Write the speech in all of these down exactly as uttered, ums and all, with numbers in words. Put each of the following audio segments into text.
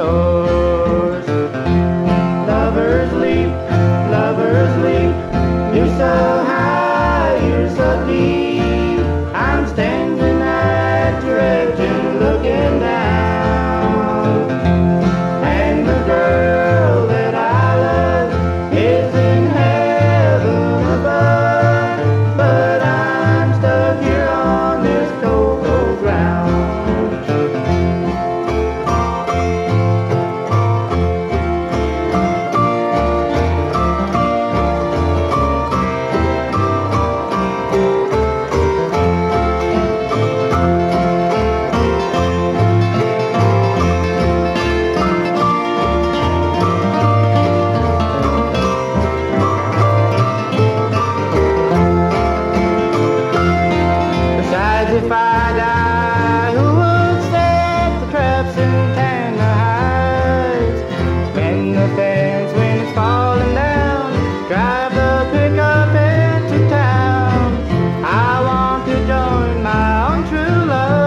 yours. Lovers leap, lovers leap, you're so high, you're so deep. I'm standing at your edge and looking down, and the girl that I love is in heaven above, but I'm stuck here on this cold, cold ground. If I die, who would set the traps and tan the hides? Mend the fence when it's falling down, drive the pickup into town. I want to join my own true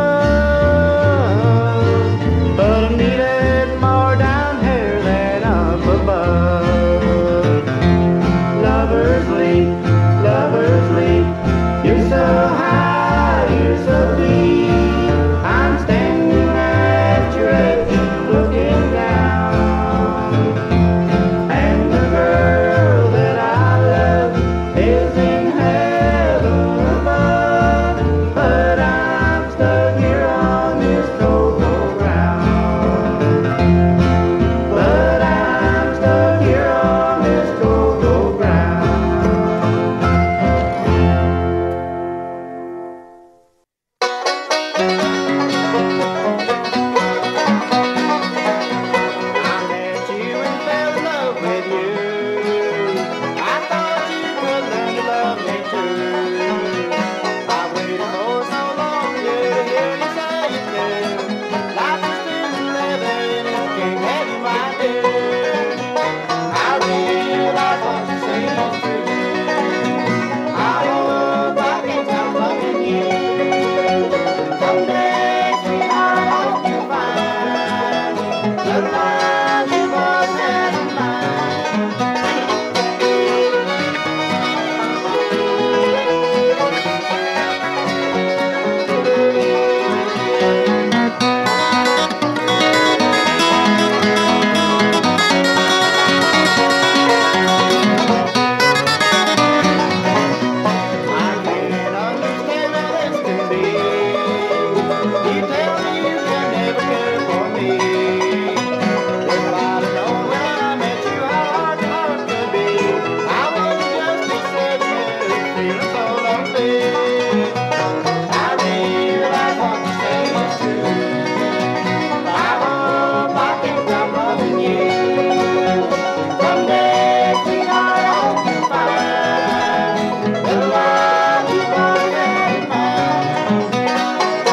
love, but I need it more down here than up above. Lovers leap, lovers leap, you're so high, you're so deep. I'm standing at your edge and looking down, and the girl that I love is in heaven above, but I'm stuck here on this cold, cold ground. But I'm stuck here on this cold, cold ground. I met you and fell in love with you. I thought you would learn to love me too. I waited for so long to hear you say you do. Life is still living and can't have you, my dear. I realize what you say is true. I hope I can stop loving you. Someday, sweetheart, I hope you'll find the love you've always had in mind. I can't understand how this can be. You tell me you can never care for me. If I'd have known when I met you how hard your heart could be, I wouldn't just be sitting here feeling so lonely. I realize what you say is true. I hope I can stop loving you. Someday, sweetheart, I hope you find the love you've always had in mind.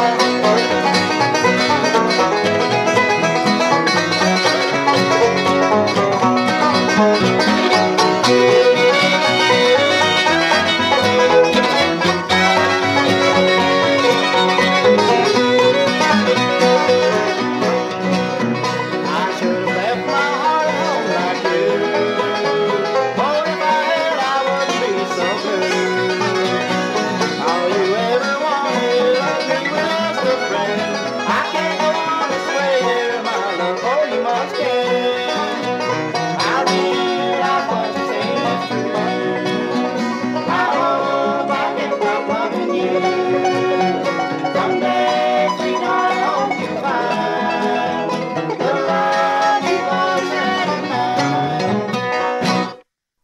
I should have left my heart at home like you. Oh, if I had, I wouldn't be so blue. All you ever wanted of me was just a friend. I can't go on this way here, my love, for you must end. I realize what you say is true. I hope I can stop loving you. Someday, sweetheart, I hope you find the love you've always had in mind.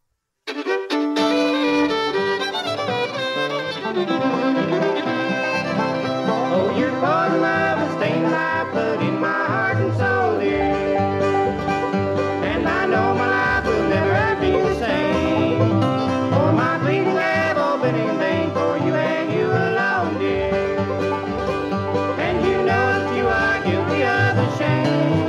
Oh, your cold love is stain I put in my heart and soul, dear. And I know my life will never be the same. For my pleadings have all been in vain for you and you alone, dear. And you know that you are guilty of the shame.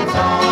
it's all